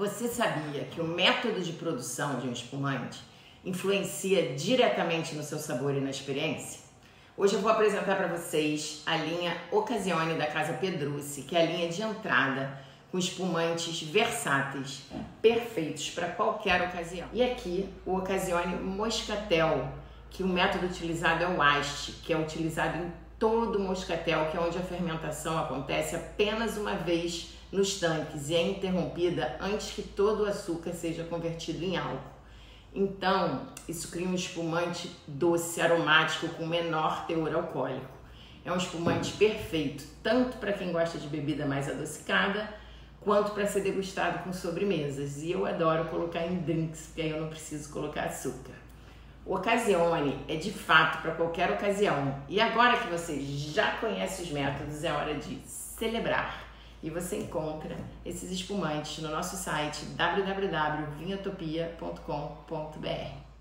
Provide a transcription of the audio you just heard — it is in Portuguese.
Você sabia que o método de produção de um espumante influencia diretamente no seu sabor e na experiência? Hoje eu vou apresentar para vocês a linha Occasione da Casa Pedrucci, que é a linha de entrada com espumantes versáteis, perfeitos para qualquer ocasião. E aqui o Occasione Moscatel, que o método utilizado é o haste, que é utilizado em todo moscatel, que é onde a fermentação acontece apenas uma vez nos tanques e é interrompida antes que todo o açúcar seja convertido em álcool. Então, isso cria um espumante doce, aromático, com menor teor alcoólico. É um espumante perfeito, tanto para quem gosta de bebida mais adocicada, quanto para ser degustado com sobremesas. E eu adoro colocar em drinks, porque aí eu não preciso colocar açúcar. O Occasione é de fato para qualquer ocasião. E agora que você já conhece os métodos, é hora de celebrar. E você encontra esses espumantes no nosso site www.vinhotopia.com.br.